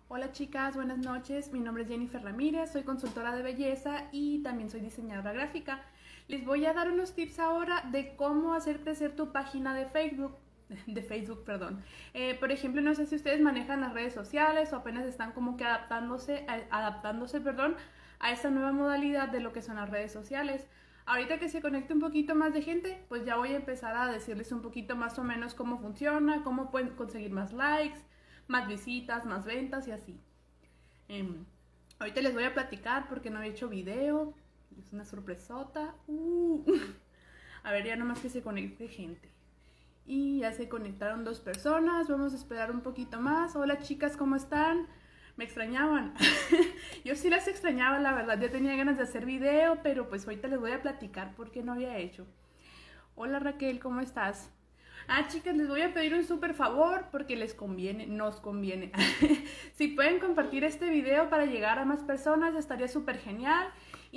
Hola chicas, buenas noches. Mi nombre es Jennifer Ramírez, soy consultora de belleza y también soy diseñadora gráfica. Les voy a dar unos tips ahora de cómo hacer crecer tu página de Facebook. Perdón. Por ejemplo, no sé si ustedes manejan las redes sociales o apenas están como que adaptándose, a esta nueva modalidad de lo que son las redes sociales. Ahorita que se conecte un poquito más de gente, pues ya voy a empezar a decirles un poquito más o menos cómo funciona, cómo pueden conseguir más likes, más visitas, más ventas y así. Ahorita les voy a platicar porque no he hecho video. Es una sorpresota. A ver, ya nomás que se conecte gente. Y ya se conectaron 2 personas. Vamos a esperar un poquito más. Hola chicas, ¿cómo están? Me extrañaban. Yo sí las extrañaba, la verdad. Ya tenía ganas de hacer video, pero pues ahorita les voy a platicar por qué no había hecho. Hola Raquel, ¿cómo estás? Chicas, les voy a pedir un súper favor porque les conviene, nos conviene. Si pueden compartir este video para llegar a más personas, estaría súper genial.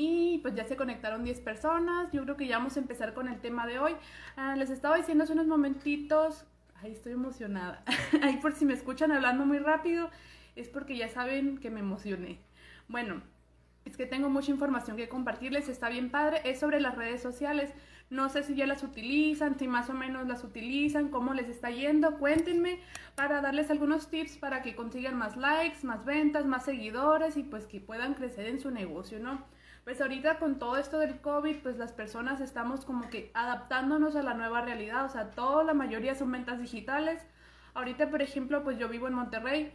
Y pues ya se conectaron 10 personas. Yo creo que ya vamos a empezar con el tema de hoy. Les estaba diciendo hace unos momentitos. Ay, estoy emocionada. Ahí por si me escuchan hablando muy rápido, es porque ya saben que me emocioné. Bueno, es que tengo mucha información que compartirles, está bien padre. Es sobre las redes sociales. No sé si ya las utilizan, si más o menos las utilizan, cómo les está yendo. Cuéntenme para darles algunos tips para que consigan más likes, más ventas, más seguidores y pues que puedan crecer en su negocio, ¿no? Pues ahorita con todo esto del COVID, pues las personas estamos como que adaptándonos a la nueva realidad. O sea, la mayoría son ventas digitales. Ahorita, por ejemplo, pues yo vivo en Monterrey.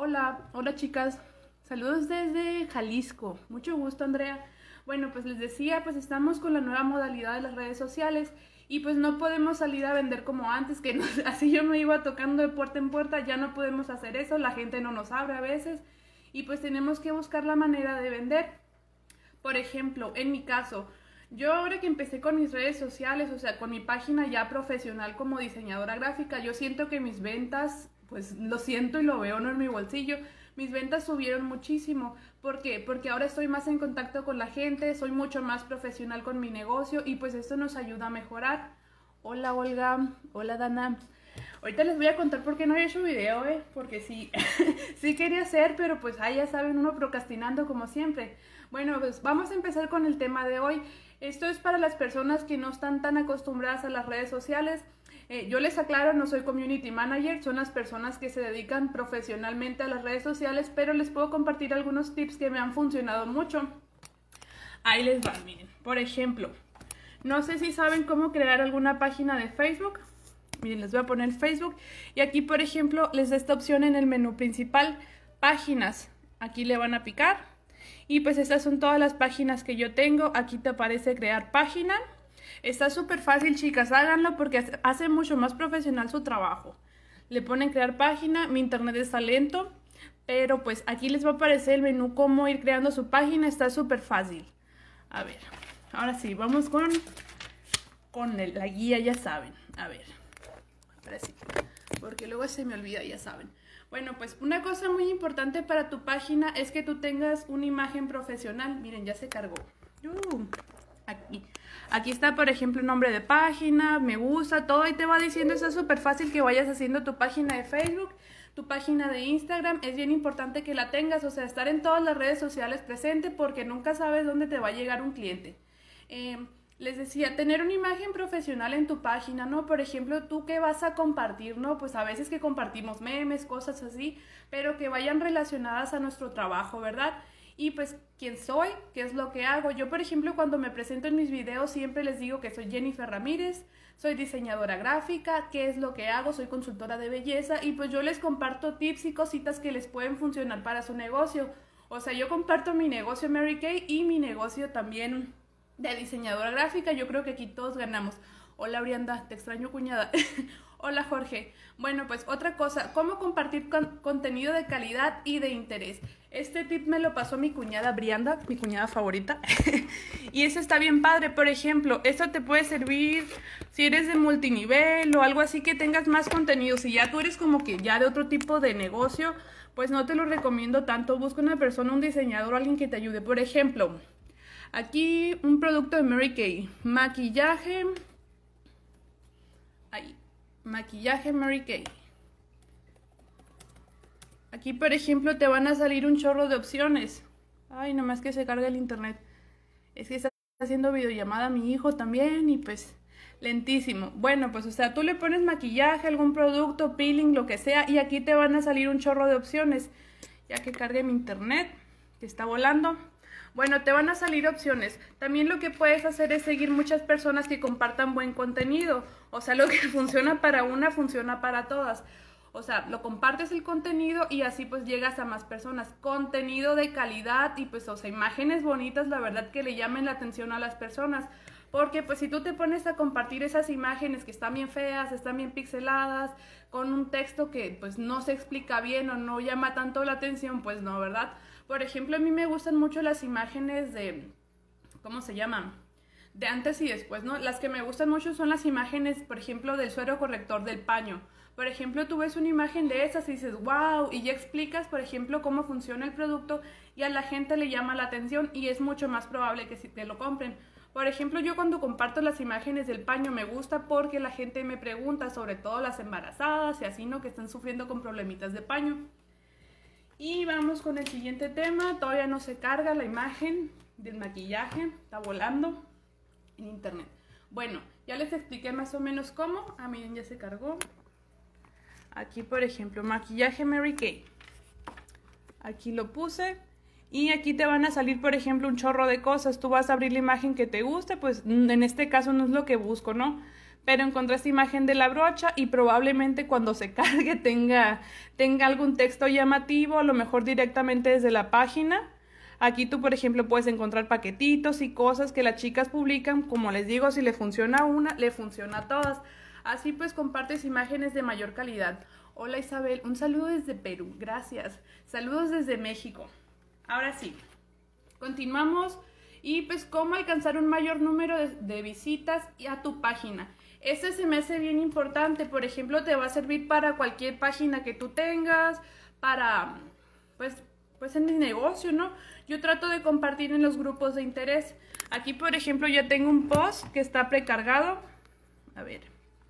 Hola chicas. Saludos desde Jalisco. Mucho gusto, Andrea. Bueno, pues les decía, pues estamos con la nueva modalidad de las redes sociales y pues no podemos salir a vender como antes, que así yo me iba tocando de puerta en puerta. Ya no podemos hacer eso, la gente no nos abre a veces y pues tenemos que buscar la manera de vender. Por ejemplo, en mi caso, yo ahora que empecé con mis redes sociales, o sea, con mi página ya profesional como diseñadora gráfica, yo siento que mis ventas, pues lo siento y lo veo, no en mi bolsillo, mis ventas subieron muchísimo. ¿Por qué? Porque ahora estoy más en contacto con la gente, soy mucho más profesional con mi negocio y pues esto nos ayuda a mejorar. Hola Olga, hola Dana. Ahorita les voy a contar por qué no he hecho video, porque sí, sí quería hacer, pero pues ahí ya saben, uno procrastinando como siempre. Bueno, pues vamos a empezar con el tema de hoy. Esto es para las personas que no están tan acostumbradas a las redes sociales. Yo les aclaro, no soy community manager, son las personas que se dedican profesionalmente a las redes sociales, pero les puedo compartir algunos tips que me han funcionado mucho. Ahí les van, miren. Por ejemplo, no sé si saben cómo crear alguna página de Facebook. Miren, les voy a poner Facebook. Y aquí, por ejemplo, les da esta opción en el menú principal, páginas. Aquí le van a picar. Y pues estas son todas las páginas que yo tengo. Aquí te aparece crear página. Está súper fácil, chicas, háganlo porque hace mucho más profesional su trabajo. Le ponen crear página, mi internet está lento, pero pues aquí les va a aparecer el menú cómo ir creando su página, está súper fácil. A ver, ahora sí, vamos con la guía, ya saben. A ver, ahora sí, porque luego se me olvida, ya saben. Bueno, pues una cosa muy importante para tu página es que tú tengas una imagen profesional. Miren, ya se cargó. Aquí está, por ejemplo, el nombre de página, me gusta, todo y te va diciendo, está súper fácil que vayas haciendo tu página de Facebook, tu página de Instagram. Es bien importante que la tengas, o sea, estar en todas las redes sociales presente porque nunca sabes dónde te va a llegar un cliente. Les decía, tener una imagen profesional en tu página, ¿no? Por ejemplo, tú qué vas a compartir, ¿no? Pues a veces que compartimos memes, cosas así, pero que vayan relacionadas a nuestro trabajo, ¿verdad? Y pues, ¿quién soy? ¿Qué es lo que hago? Yo, por ejemplo, cuando me presento en mis videos siempre les digo que soy Jennifer Ramírez, soy diseñadora gráfica, ¿qué es lo que hago? Soy consultora de belleza y pues yo les comparto tips y cositas que les pueden funcionar para su negocio. O sea, yo comparto mi negocio Mary Kay y mi negocio también de diseñadora gráfica. Yo creo que aquí todos ganamos. Hola Brianda, te extraño cuñada. Hola Jorge. Bueno, pues otra cosa, cómo compartir contenido de calidad y de interés. Este tip me lo pasó mi cuñada Brianda, mi cuñada favorita. Y eso está bien padre. Por ejemplo, esto te puede servir si eres de multinivel o algo así que tengas más contenido. Si ya tú eres como que ya de otro tipo de negocio, pues no te lo recomiendo tanto. Busca una persona, un diseñador o alguien que te ayude. Por ejemplo, aquí un producto de Mary Kay, maquillaje. Ahí, maquillaje Mary Kay. Aquí, por ejemplo, te van a salir un chorro de opciones. Ay, nomás que se carga el internet. Es que está haciendo videollamada a mi hijo también y pues lentísimo. Bueno, pues o sea, tú le pones maquillaje, algún producto, peeling, lo que sea, y aquí te van a salir un chorro de opciones. Ya que cargue mi internet, que está volando. Bueno, te van a salir opciones. También lo que puedes hacer es seguir muchas personas que compartan buen contenido. O sea, lo que funciona para una, funciona para todas. O sea, lo compartes el contenido y así pues llegas a más personas. Contenido de calidad y pues, o sea, imágenes bonitas, la verdad que le llamen la atención a las personas. Porque pues si tú te pones a compartir esas imágenes que están bien feas, están bien pixeladas, con un texto que pues no se explica bien o no llama tanto la atención, pues no, ¿verdad? Por ejemplo, a mí me gustan mucho las imágenes de, ¿cómo se llaman? De antes y después, ¿no? Las que me gustan mucho son las imágenes, por ejemplo, del suero corrector del paño. Por ejemplo, tú ves una imagen de esas y dices, wow, y ya explicas, por ejemplo, cómo funciona el producto y a la gente le llama la atención y es mucho más probable que te lo compren. Por ejemplo, yo cuando comparto las imágenes del paño me gusta porque la gente me pregunta, sobre todo las embarazadas y así, ¿no? Que están sufriendo con problemitas de paño. Y vamos con el siguiente tema. Todavía no se carga la imagen del maquillaje, está volando en internet. Bueno, ya les expliqué más o menos cómo. Ah, miren, ya se cargó. Aquí, por ejemplo, maquillaje Mary Kay. Aquí lo puse. Y aquí te van a salir, por ejemplo, un chorro de cosas. Tú vas a abrir la imagen que te guste, pues en este caso no es lo que busco, ¿no? Pero encontré esta imagen de la brocha y probablemente cuando se cargue tenga algún texto llamativo, a lo mejor directamente desde la página. Aquí tú, por ejemplo, puedes encontrar paquetitos y cosas que las chicas publican. Como les digo, si le funciona a una, le funciona a todas. Así pues compartes imágenes de mayor calidad. Hola Isabel, un saludo desde Perú, gracias. Saludos desde México. Ahora sí, continuamos. Y pues cómo alcanzar un mayor número de visitas a tu página. Este se me hace bien importante. Por ejemplo, te va a servir para cualquier página que tú tengas, para, pues en mi negocio, ¿no? Yo trato de compartir en los grupos de interés. Aquí, por ejemplo, ya tengo un post que está precargado. A ver,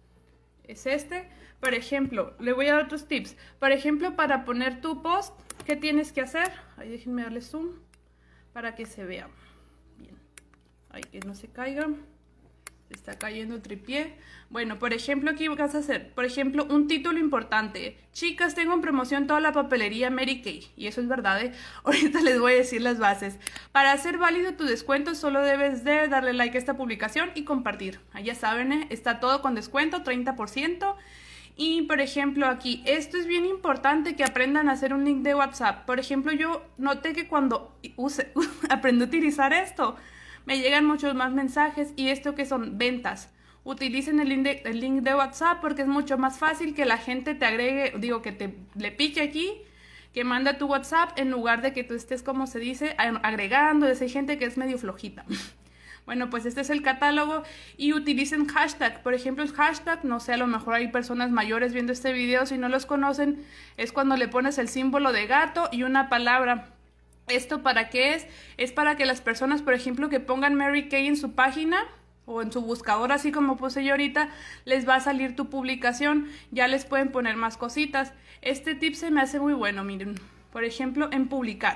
es este. Por ejemplo, le voy a dar otros tips. Por ejemplo, para poner tu post, ¿qué tienes que hacer? Ahí déjenme darle zoom para que se vea bien. Ay, que no se caiga. Se está cayendo el tripié. Bueno, por ejemplo, aquí vas a hacer, por ejemplo, un título importante. Chicas, tengo en promoción toda la papelería Mary Kay. Y eso es verdad, ¿eh? Ahorita les voy a decir las bases. Para hacer válido tu descuento, solo debes de darle like a esta publicación y compartir. Ya saben, ¿eh? Está todo con descuento, 30%. Y, por ejemplo, aquí, esto es bien importante que aprendan a hacer un link de WhatsApp. Por ejemplo, yo noté que cuando aprendí a utilizar esto, me llegan muchos más mensajes y esto que son ventas. Utilicen el link de WhatsApp porque es mucho más fácil que la gente te agregue, digo, que le pique aquí, que manda tu WhatsApp en lugar de que tú estés, como se dice, agregando. Hay gente que es medio flojita. Bueno, pues este es el catálogo y utilicen hashtag. Por ejemplo, el hashtag, no sé, a lo mejor hay personas mayores viendo este video, si no los conocen, es cuando le pones el símbolo de gato y una palabra. ¿Esto para qué es? Es para que las personas, por ejemplo, que pongan Mary Kay en su página o en su buscador, así como puse yo ahorita, les va a salir tu publicación. Ya les pueden poner más cositas. Este tip se me hace muy bueno, miren. Por ejemplo, en publicar.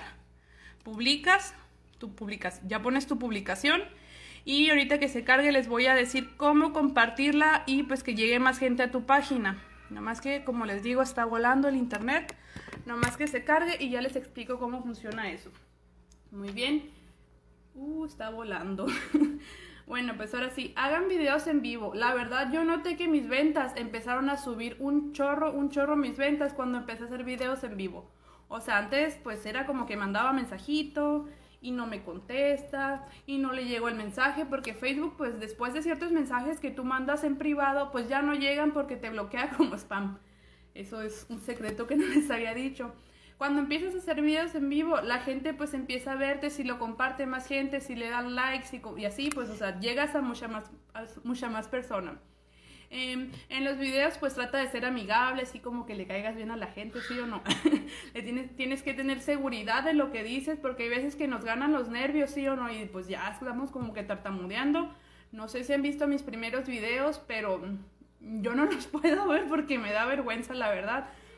Ya pones tu publicación. Y ahorita que se cargue les voy a decir cómo compartirla y pues que llegue más gente a tu página. Nada más que, como les digo, está volando el internet. Nada más que se cargue y ya les explico cómo funciona eso. Muy bien. Está volando. Bueno, pues ahora sí, hagan videos en vivo. La verdad, yo noté que mis ventas empezaron a subir un chorro mis ventas cuando empecé a hacer videos en vivo. O sea, antes pues era como que mandaba mensajito y no me contesta y no le llegó el mensaje porque Facebook, pues después de ciertos mensajes que tú mandas en privado, pues ya no llegan porque te bloquea como spam. Eso es un secreto que no les había dicho. Cuando empiezas a hacer videos en vivo, la gente pues empieza a verte, si lo comparte más gente, si le dan likes y así, pues o sea, llegas a mucha más persona. En los videos pues trata de ser amigable, así como que le caigas bien a la gente, ¿sí o no? Tienes que tener seguridad de lo que dices porque hay veces que nos ganan los nervios, ¿sí o no? Y pues ya estamos como que tartamudeando. No sé si han visto mis primeros videos, pero yo no los puedo ver porque me da vergüenza, la verdad.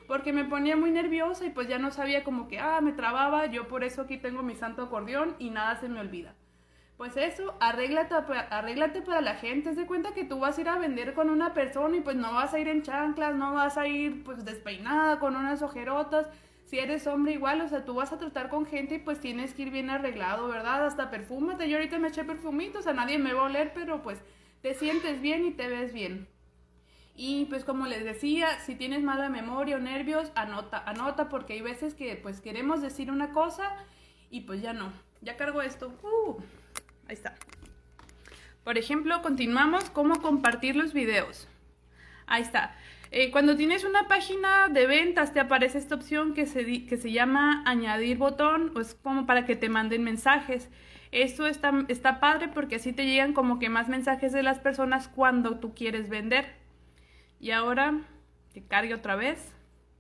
porque me ponía muy nerviosa y pues ya no sabía como que, me trababa. Yo por eso aquí tengo mi santo acordeón y nada se me olvida. Pues eso, arréglate para la gente. Haz de cuenta que tú vas a ir a vender con una persona y pues no vas a ir en chanclas, no vas a ir pues despeinada con unas ojerotas. Si eres hombre igual, o sea, tú vas a tratar con gente y pues tienes que ir bien arreglado, ¿verdad? Hasta perfúmate. Yo ahorita me eché perfumito, o sea, nadie me va a oler, pero pues te sientes bien y te ves bien. Y pues como les decía, si tienes mala memoria o nervios, anota, porque hay veces que pues queremos decir una cosa y pues ya no. Ya cargo esto. Ahí está. Por ejemplo, continuamos cómo compartir los videos. Ahí está. Cuando tienes una página de ventas te aparece esta opción que se llama añadir botón, o es como para que te manden mensajes. Esto está padre porque así te llegan como que más mensajes de las personas cuando tú quieres vender. Y ahora que cargue otra vez.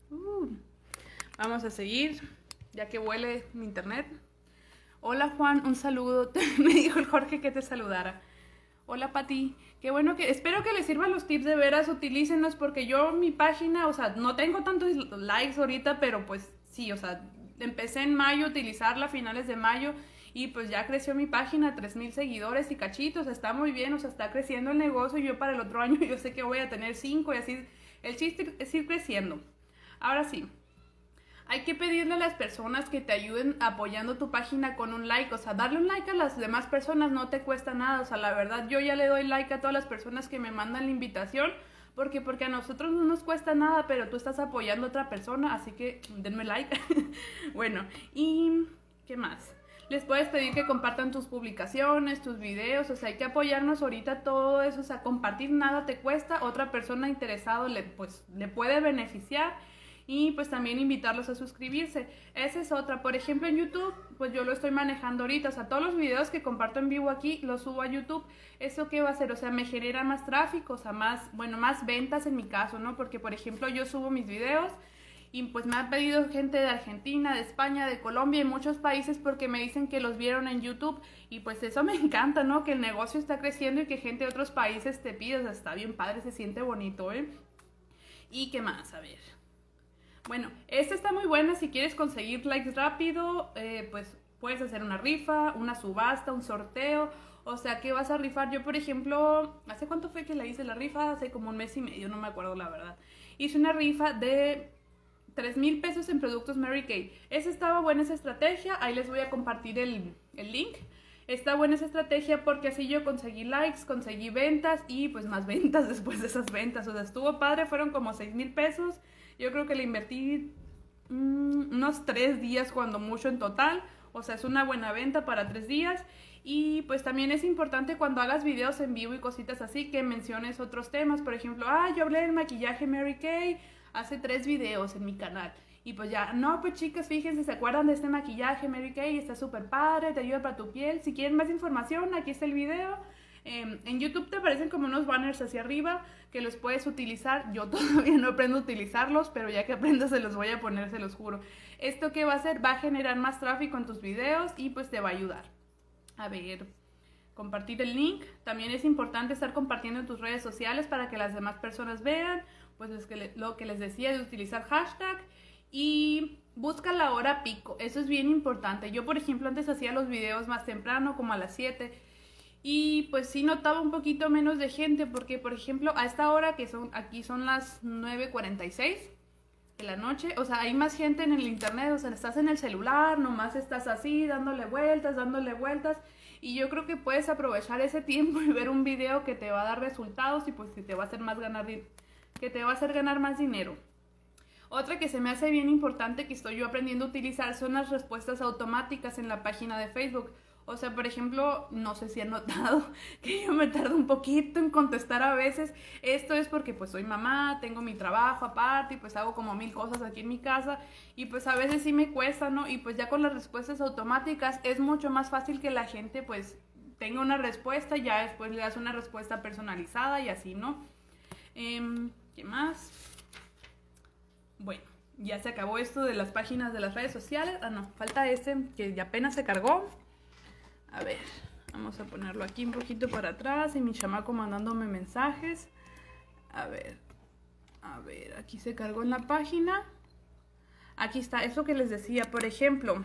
Vamos a seguir, ya que huele mi internet. Hola Juan, un saludo. Me dijo el Jorge que te saludara. Hola Pati, qué bueno que... Espero que les sirvan los tips, de veras, utilícenlos, porque yo mi página, o sea, no tengo tantos likes ahorita, pero pues sí, o sea, empecé en mayo a utilizarla a finales de mayo y pues ya creció mi página, 3,000 seguidores y cachitos, está muy bien, o sea, está creciendo el negocio y yo para el otro año yo sé que voy a tener 5 y así, el chiste es ir creciendo. Ahora sí. Hay que pedirle a las personas que te ayuden apoyando tu página con un like, o sea, darle un like a las demás personas no te cuesta nada, o sea, la verdad yo ya le doy like a todas las personas que me mandan la invitación, porque a nosotros no nos cuesta nada, pero tú estás apoyando a otra persona, así que denme like. Bueno, y ¿qué más? Les puedes pedir que compartan tus publicaciones, tus videos, o sea, hay que apoyarnos ahorita todo eso, o sea, compartir nada te cuesta, otra persona interesada le puede beneficiar. Y pues también invitarlos a suscribirse. Esa es otra. Por ejemplo, en YouTube, pues yo lo estoy manejando ahorita. O sea, todos los videos que comparto en vivo aquí, los subo a YouTube. ¿Eso qué va a hacer? O sea, me genera más tráfico, o sea, más ventas en mi caso, ¿no? Porque, por ejemplo, yo subo mis videos y pues me ha pedido gente de Argentina, de España, de Colombia y muchos países porque me dicen que los vieron en YouTube. Y pues eso me encanta, ¿no? Que el negocio está creciendo y que gente de otros países te pide. O sea, está bien padre, se siente bonito, ¿eh? ¿Y qué más? A ver... Bueno, esta está muy buena si quieres conseguir likes rápido, pues puedes hacer una rifa, una subasta, un sorteo, o sea, ¿qué vas a rifar? Yo, por ejemplo, ¿hace cuánto fue que la hice la rifa? Hace como 1 mes y medio, no me acuerdo la verdad. Hice una rifa de 3,000 pesos en productos Mary Kay. Esa estaba buena esa estrategia, ahí les voy a compartir el link. Está buena esa estrategia porque así yo conseguí likes, conseguí ventas y pues más ventas después de esas ventas, o sea, estuvo padre, fueron como 6,000 pesos. Yo creo que le invertí unos 3 días cuando mucho en total. O sea, es una buena venta para 3 días. Y pues también es importante cuando hagas videos en vivo y cositas así que menciones otros temas. Por ejemplo, yo hablé del maquillaje Mary Kay hace 3 videos en mi canal. Y pues ya, no, pues chicas, fíjense, ¿se acuerdan de este maquillaje Mary Kay? Está súper padre, te ayuda para tu piel. Si quieren más información, aquí está el video. En YouTube te aparecen como unos banners hacia arriba que los puedes utilizar. Yo todavía no aprendo a utilizarlos, pero ya que aprenda se los voy a poner, se los juro. ¿Esto qué va a hacer? Va a generar más tráfico en tus videos y pues te va a ayudar. A ver, compartir el link. También es importante estar compartiendo en tus redes sociales para que las demás personas vean. Pues es que lo que les decía de utilizar hashtag. Y busca la hora pico. Eso es bien importante. Yo, por ejemplo, antes hacía los videos más temprano, como a las 7. Y pues sí notaba un poquito menos de gente porque, por ejemplo, a esta hora que aquí son las 9:46 de la noche, o sea, hay más gente en el internet, o sea, estás en el celular, nomás estás así, dándole vueltas, y yo creo que puedes aprovechar ese tiempo y ver un video que te va a dar resultados y pues que te va a hacer ganar más dinero. Otra que se me hace bien importante que estoy yo aprendiendo a utilizar son las respuestas automáticas en la página de Facebook. O sea, por ejemplo, no sé si han notado que yo me tardo un poquito en contestar a veces. Esto es porque pues soy mamá, tengo mi trabajo aparte y pues hago como 1000 cosas aquí en mi casa y pues a veces sí me cuesta, ¿no? Y pues ya con las respuestas automáticas es mucho más fácil que la gente pues tenga una respuesta y ya después le das una respuesta personalizada y así, ¿no? ¿Qué más? Bueno, ya se acabó esto de las páginas de las redes sociales. No, falta este que ya apenas se cargó. A ver, vamos a ponerlo aquí un poquito para atrás y mi chamaco mandándome mensajes. A ver, aquí se cargó en la página. Aquí está, es lo que les decía, por ejemplo.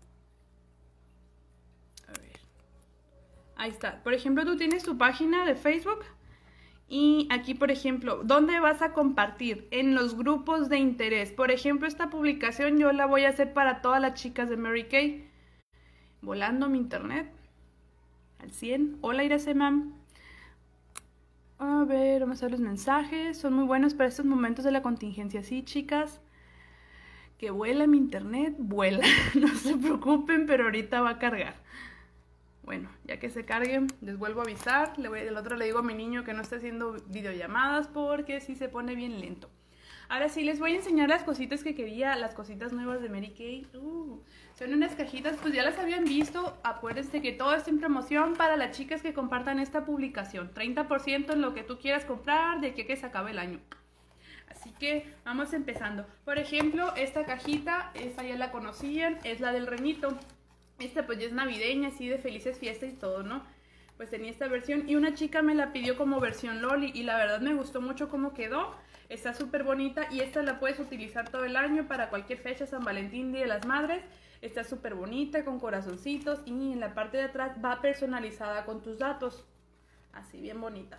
A ver. Ahí está. Por ejemplo, tú tienes tu página de Facebook y aquí, por ejemplo, ¿dónde vas a compartir? En los grupos de interés. Por ejemplo, esta publicación yo la voy a hacer para todas las chicas de Mary Kay. Volando mi internet al 100. Hola, Irasemam. A ver, vamos a ver los mensajes. Son muy buenos para estos momentos de la contingencia. Sí, chicas. Que vuela mi internet, vuela. No se preocupen, pero ahorita va a cargar. Bueno, ya que se cargue, les vuelvo a avisar. El otro le digo a mi niño que no esté haciendo videollamadas porque sí se pone bien lento. Ahora sí, les voy a enseñar las cositas que quería, las cositas nuevas de Mary Kay. Son unas cajitas, pues ya las habían visto. Acuérdense que todo está en promoción para las chicas que compartan esta publicación. 30% en lo que tú quieras comprar de aquí a que se acabe el año. Así que vamos empezando. Por ejemplo, esta cajita, esta ya la conocían, es la del renito. Esta pues ya es navideña, así de felices fiestas y todo, ¿no? Pues tenía esta versión y una chica me la pidió como versión Loli y la verdad me gustó mucho cómo quedó. Está súper bonita y esta la puedes utilizar todo el año para cualquier fecha, San Valentín, Día de las Madres. Está súper bonita con corazoncitos y en la parte de atrás va personalizada con tus datos. Así, bien bonita.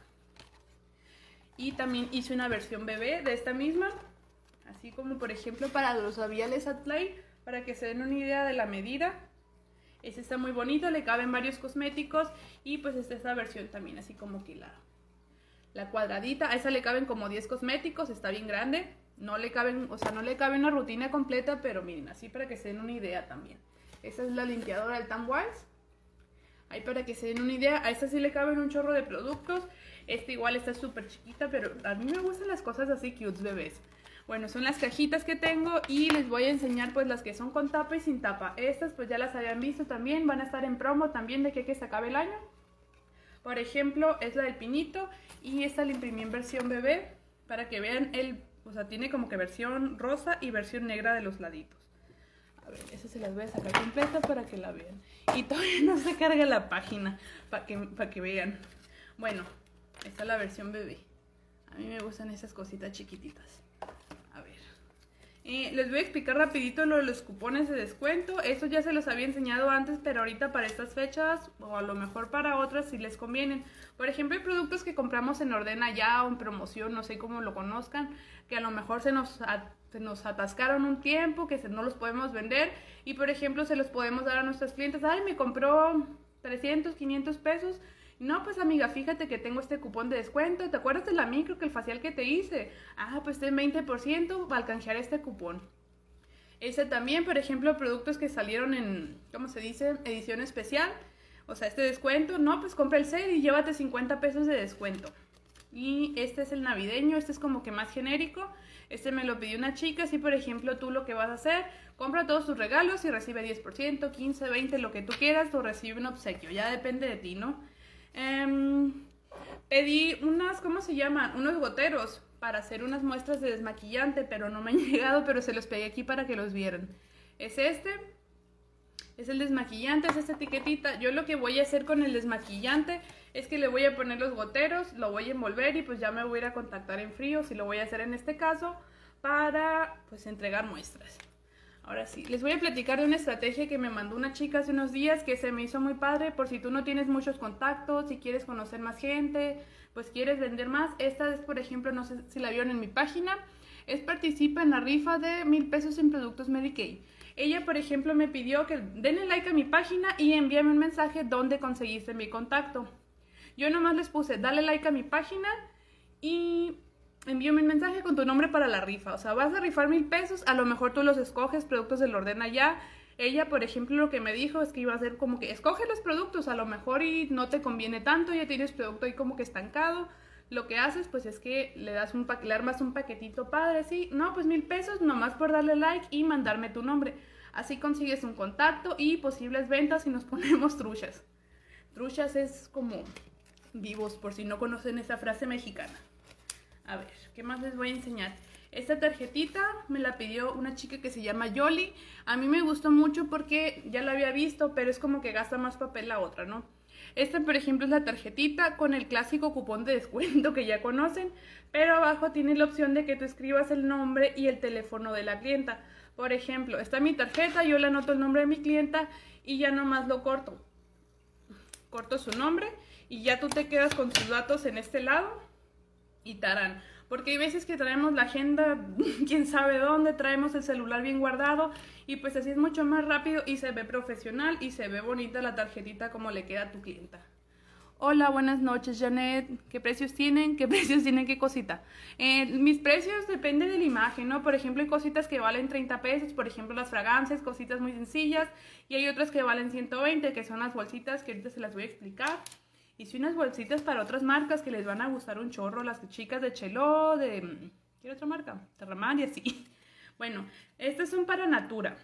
Y también hice una versión bebé de esta misma. Así como por ejemplo para los labiales at play, para que se den una idea de la medida. Este está muy bonito, le caben varios cosméticos y pues esta versión también, así como que la cuadradita. A esa le caben como 10 cosméticos, está bien grande. No le caben, o sea, no le cabe una rutina completa, pero miren, así para que se den una idea también. Esta es la limpiadora del Tan Wise. Ahí para que se den una idea, a esta sí le caben un chorro de productos. Esta igual está súper chiquita, pero a mí me gustan las cosas así cute, bebés. Bueno, son las cajitas que tengo y les voy a enseñar pues las que son con tapa y sin tapa. Estas pues ya las habían visto también, van a estar en promo también de aquí a que se acabe el año. Por ejemplo, es la del pinito y esta la imprimí en versión bebé para que vean o sea, tiene como que versión rosa y versión negra de los laditos. A ver, esa se las voy a sacar completa para que la vean. Y todavía no se carga la página para que vean. Bueno, esta es la versión bebé. A mí me gustan esas cositas chiquititas. A ver. Les voy a explicar rapidito lo de los cupones de descuento. Estos ya se los había enseñado antes, pero ahorita para estas fechas o a lo mejor para otras si les convienen. Por ejemplo, hay productos que compramos en Ordena Ya o en promoción, no sé cómo lo conozcan, que a lo mejor se nos atascaron un tiempo, que no los podemos vender y por ejemplo se los podemos dar a nuestros clientes. Ay, me compró 300, 500 pesos. No, pues amiga, fíjate que tengo este cupón de descuento. ¿Te acuerdas de la micro, que el facial que te hice? Ah, pues ten 20% para canjear este cupón. Este también, por ejemplo, productos que salieron en, ¿cómo se dice? Edición especial. O sea, este descuento, no, pues compra el set y llévate 50 pesos de descuento. Y este es el navideño, este es como que más genérico. Este me lo pidió una chica, así por ejemplo tú lo que vas a hacer, compra todos tus regalos y recibe 10%, 15, 20, lo que tú quieras, o recibe un obsequio, ya depende de ti, ¿no? Pedí ¿cómo se llaman? Unos goteros para hacer unas muestras de desmaquillante, pero no me han llegado, pero se los pegué aquí para que los vieran. Es este. Es el desmaquillante, es esta etiquetita. Yo lo que voy a hacer con el desmaquillante es que le voy a poner los goteros, lo voy a envolver y pues ya me voy a ir a contactar en frío, si lo voy a hacer en este caso, para pues entregar muestras. Ahora sí, les voy a platicar de una estrategia que me mandó una chica hace unos días que se me hizo muy padre por si tú no tienes muchos contactos, si quieres conocer más gente, pues quieres vender más. Esta es, por ejemplo, no sé si la vieron en mi página, participa en la rifa de 1000 pesos en productos Mary Kay. Ella, por ejemplo, me pidió que denle like a mi página y envíame un mensaje donde conseguiste mi contacto. Yo nomás les puse, dale like a mi página y envíame un mensaje con tu nombre para la rifa. O sea, vas a rifar 1000 pesos, a lo mejor tú los escoges, productos del Ordena Ya. Ella, por ejemplo, lo que me dijo es que iba a hacer como que, escoge los productos, a lo mejor y no te conviene tanto, ya tienes producto ahí como que estancado. Lo que haces, pues, es que le armas un paquetito padre, ¿sí? No, pues 1000 pesos nomás por darle like y mandarme tu nombre. Así consigues un contacto y posibles ventas y nos ponemos truchas. Truchas es como vivos, por si no conocen esa frase mexicana. A ver, ¿qué más les voy a enseñar? Esta tarjetita me la pidió una chica que se llama Yoli. A mí me gustó mucho porque ya la había visto, pero es como que gasta más papel la otra, ¿no? Esta, por ejemplo, es la tarjetita con el clásico cupón de descuento que ya conocen, pero abajo tiene la opción de que tú escribas el nombre y el teléfono de la clienta. Por ejemplo, está mi tarjeta, yo le anoto el nombre de mi clienta y ya nomás lo corto. Corto su nombre y ya tú te quedas con sus datos en este lado y tarán. Porque hay veces que traemos la agenda, quién sabe dónde, traemos el celular bien guardado y pues así es mucho más rápido y se ve profesional y se ve bonita la tarjetita como le queda a tu clienta. Hola, buenas noches, Janet. ¿Qué precios tienen? ¿Qué precios tienen? ¿Qué cosita? Mis precios dependen de la imagen, ¿no? Por ejemplo, hay cositas que valen 30 pesos, por ejemplo, las fragancias, cositas muy sencillas. Y hay otras que valen 120, que son las bolsitas que ahorita se las voy a explicar. Hice unas bolsitas para otras marcas que les van a gustar un chorro, las chicas de Cheló, de... ¿qué otra marca? Terramar y así. Bueno, estas son para Natura.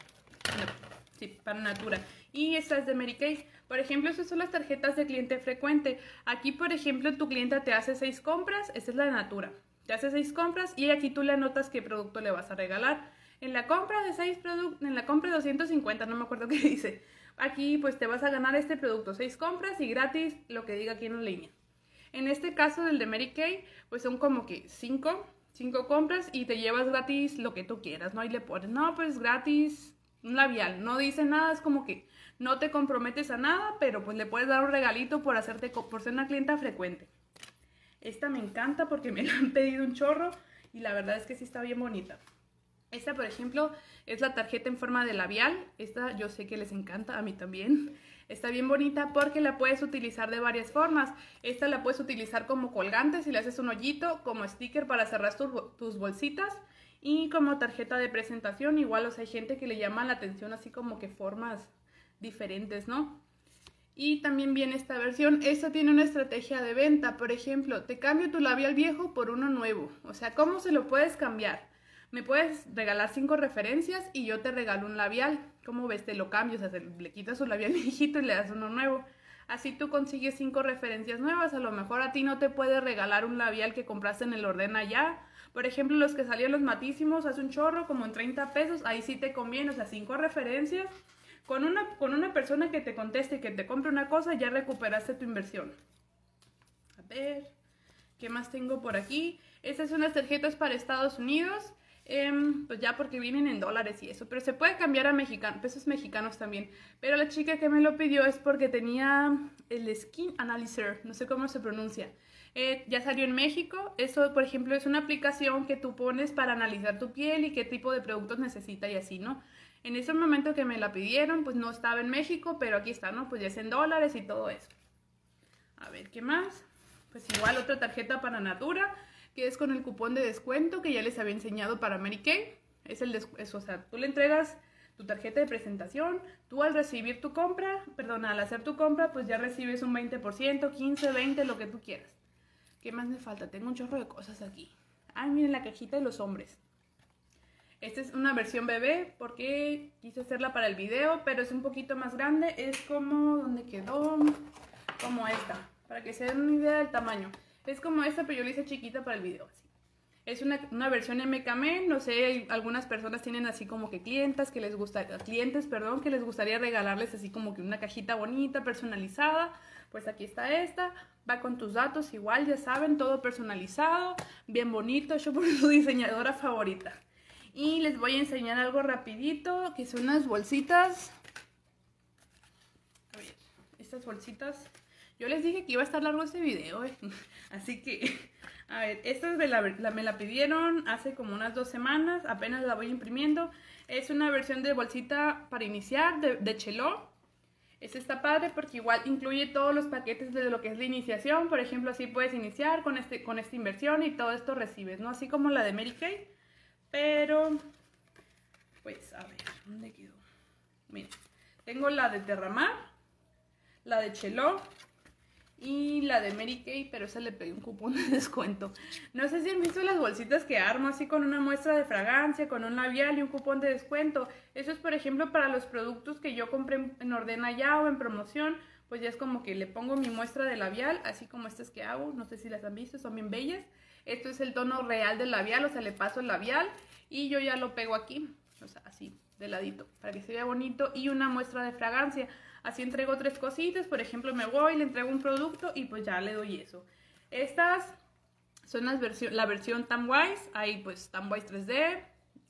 Sí, para Natura. Y esta es de Mary Kay. Por ejemplo, estas son las tarjetas de cliente frecuente. Aquí, por ejemplo, tu clienta te hace 6 compras. Esta es la de Natura. Te hace 6 compras y aquí tú le anotas qué producto le vas a regalar. En la compra de 6 productos, en la compra de 250, no me acuerdo qué dice. Aquí pues te vas a ganar este producto, 6 compras y gratis lo que diga aquí en la línea. En este caso del de Mary Kay, pues son como que 5 compras y te llevas gratis lo que tú quieras, ¿no? Ahí le pones, no, pues gratis un labial, no dice nada, es como que no te comprometes a nada, pero pues le puedes dar un regalito por ser una clienta frecuente. Esta me encanta porque me la han pedido un chorro y la verdad es que sí está bien bonita. Esta, por ejemplo, es la tarjeta en forma de labial. Esta yo sé que les encanta, a mí también. Está bien bonita porque la puedes utilizar de varias formas. Esta la puedes utilizar como colgante si le haces un hoyito, como sticker para cerrar tus bolsitas y como tarjeta de presentación. Igual, o sea, hay gente que le llama la atención así como que formas diferentes, ¿no? Y también viene esta versión. Esta tiene una estrategia de venta. Por ejemplo, te cambio tu labial viejo por uno nuevo. O sea, ¿cómo se lo puedes cambiar? Me puedes regalar 5 referencias y yo te regalo un labial. ¿Cómo ves? Te lo cambio, o sea, le quitas su labial viejito y le das uno nuevo. Así tú consigues 5 referencias nuevas. A lo mejor a ti no te puede regalar un labial que compraste en el Ordena Ya. Por ejemplo, los que salían los matísimos hace un chorro, como en 30 pesos. Ahí sí te conviene, o sea, 5 referencias. Con una persona que te conteste y que te compre una cosa, ya recuperaste tu inversión. A ver, ¿qué más tengo por aquí? Estas son las tarjetas para Estados Unidos. Pues ya porque vienen en dólares y eso, pero se puede cambiar a pesos mexicanos también. Pero la chica que me lo pidió es porque tenía el Skin Analyzer, no sé cómo se pronuncia. Ya salió en México. Eso, por ejemplo, es una aplicación que tú pones para analizar tu piel y qué tipo de productos necesita y así, ¿no? En ese momento que me la pidieron, pues no estaba en México, pero aquí está, ¿no? Pues ya es en dólares y todo eso. A ver, ¿qué más? Pues igual otra tarjeta para Natura, que es con el cupón de descuento que ya les había enseñado para Mary Kay. O sea, tú le entregas tu tarjeta de presentación, tú al recibir tu compra, al hacer tu compra, pues ya recibes un 20%, 15, 20, lo que tú quieras. ¿Qué más me falta? Tengo un chorro de cosas aquí. Ay, miren la cajita de los hombres. Esta es una versión bebé porque quise hacerla para el video, pero es un poquito más grande. Es como, ¿dónde quedó? Como esta, para que se den una idea del tamaño. Es como esta, pero yo la hice chiquita para el video, así. Es una versión MKM, no sé, algunas personas tienen así como que clientes, que les gustaría regalarles así como que una cajita bonita, personalizada. Pues aquí está esta, va con tus datos igual, ya saben, todo personalizado, bien bonito, hecho por su diseñadora favorita. Y les voy a enseñar algo rapidito, que son unas bolsitas. A ver, estas bolsitas... Yo les dije que iba a estar largo este video, así que, a ver, esta me la pidieron hace como unas 2 semanas, apenas la voy imprimiendo. Es una versión de bolsita para iniciar de Cheló. Esta está padre porque igual incluye todos los paquetes de lo que es la iniciación. Por ejemplo, así puedes iniciar con esta inversión y todo esto recibes, ¿no? Así como la de Mary Kay, pero, pues, a ver, ¿dónde quedó? Miren, tengo la de Terramar, la de Cheló y la de Mary Kay, pero esa le pegué un cupón de descuento. No sé si han visto las bolsitas que armo así con una muestra de fragancia, con un labial y un cupón de descuento. Eso es, por ejemplo, para los productos que yo compré en Ordena Ya o en promoción. Pues ya es como que le pongo mi muestra de labial, así como estas que hago. No sé si las han visto, son bien bellas. Esto es el tono real del labial, o sea, le paso el labial y yo ya lo pego aquí. O sea, así, de ladito, para que se vea bonito. Y una muestra de fragancia. Así entrego 3 cositas, por ejemplo me voy, le entrego un producto y pues ya le doy eso. Estas son la versión Tamwise, hay pues Tamwise 3D,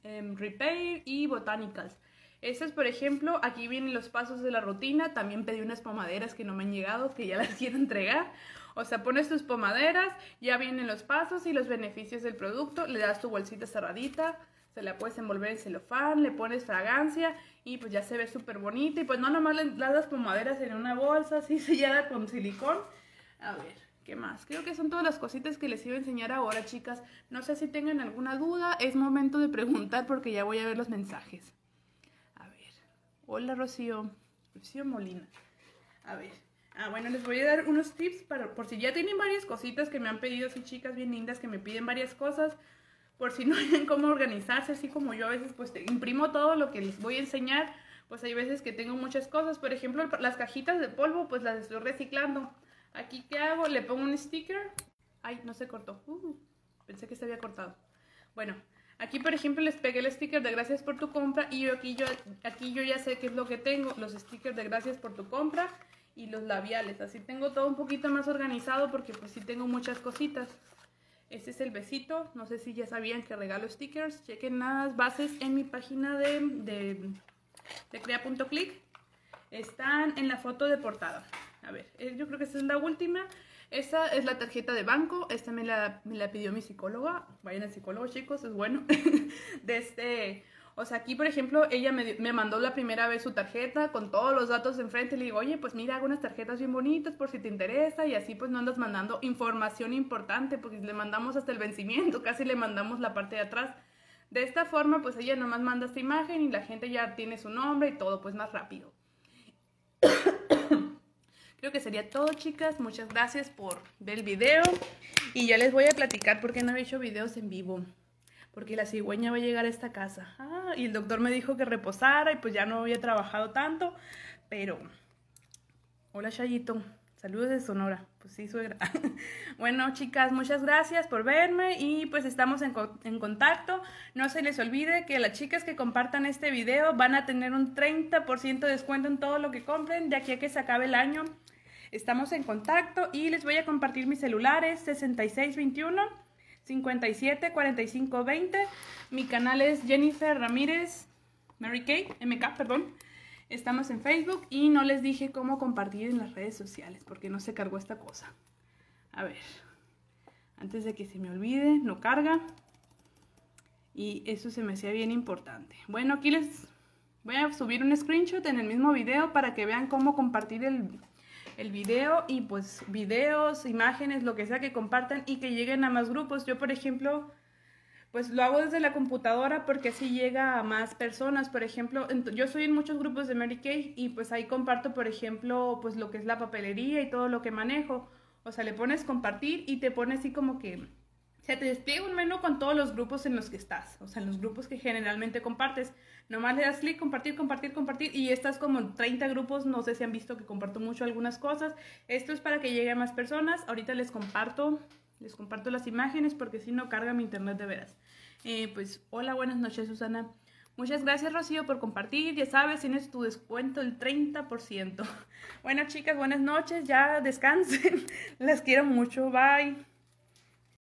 Repair y Botanicals. Estas, por ejemplo, aquí vienen los pasos de la rutina. También pedí unas pomaderas que no me han llegado, que ya las quiero entregar. O sea, pones tus pomaderas, ya vienen los pasos y los beneficios del producto. Le das tu bolsita cerradita, se la puedes envolver en celofán, le pones fragancia y pues ya se ve súper bonita. Y pues no nomás le das las pomaderas en una bolsa así sellada con silicón. A ver, ¿qué más? Creo que son todas las cositas que les iba a enseñar ahora, chicas. No sé si tengan alguna duda, es momento de preguntar porque ya voy a ver los mensajes. Hola Rocío Molina. A ver, bueno, les voy a dar unos tips por si ya tienen varias cositas que me han pedido, así chicas bien lindas que me piden varias cosas, por si no saben cómo organizarse, así como yo a veces pues imprimo todo lo que les voy a enseñar, pues hay veces que tengo muchas cosas, por ejemplo las cajitas de polvo pues las estoy reciclando. Aquí ¿qué hago? Le pongo un sticker. Ay, no se cortó, pensé que se había cortado. Bueno, aquí, por ejemplo, les pegué el sticker de gracias por tu compra y aquí yo ya sé qué es lo que tengo, los stickers de gracias por tu compra y los labiales. Así tengo todo un poquito más organizado porque pues sí tengo muchas cositas. Este es el besito, no sé si ya sabían que regalo stickers. Chequen las bases en mi página de crea.click. Están en la foto de portada. A ver, yo creo que esta es la última. Esta es la tarjeta de banco, esta me la pidió mi psicóloga, vayan al psicólogo chicos, es bueno. O sea, aquí por ejemplo, ella me mandó la primera vez su tarjeta con todos los datos enfrente, le digo, oye, pues mira, hago unas tarjetas bien bonitas por si te interesa y así pues no andas mandando información importante porque le mandamos hasta el vencimiento, casi le mandamos la parte de atrás. De esta forma pues ella nomás manda esta imagen y la gente ya tiene su nombre y todo pues más rápido. Creo que sería todo, chicas. Muchas gracias por ver el video. Y ya les voy a platicar por qué no había hecho videos en vivo. Porque la cigüeña va a llegar a esta casa. Y el doctor me dijo que reposara y pues ya no había trabajado tanto. Pero... Hola, Chayito. Saludos de Sonora. Pues sí, suegra. Bueno, chicas, muchas gracias por verme y pues estamos en contacto. No se les olvide que las chicas que compartan este video van a tener un 30% de descuento en todo lo que compren de aquí a que se acabe el año. Estamos en contacto y les voy a compartir mis celulares 6621 574520. Mi canal es Jennifer Ramírez Mary Kay, MK, perdón. Estamos en Facebook y no les dije cómo compartir en las redes sociales porque no se cargó esta cosa. A ver, antes de que se me olvide, no carga. Y eso se me hacía bien importante. Bueno, aquí les voy a subir un screenshot en el mismo video para que vean cómo compartir el video y pues videos, imágenes, lo que sea que compartan y que lleguen a más grupos. Yo, por ejemplo, pues lo hago desde la computadora porque así llega a más personas. Por ejemplo, yo soy en muchos grupos de Mary Kay y pues ahí comparto, por ejemplo, pues lo que es la papelería y todo lo que manejo. O sea, le pones compartir y te pone así como que... O sea, te despliega un menú con todos los grupos en los que estás. O sea, en los grupos que generalmente compartes. Nomás le das clic, compartir, compartir, compartir. Y estás como en 30 grupos. No sé si han visto que comparto mucho algunas cosas. Esto es para que llegue a más personas. Ahorita les comparto las imágenes porque si no carga mi internet de veras. Pues, hola, buenas noches, Susana. Muchas gracias, Rocío, por compartir. Ya sabes, tienes tu descuento el 30%. Bueno, chicas, buenas noches. Ya descansen. Las quiero mucho. Bye.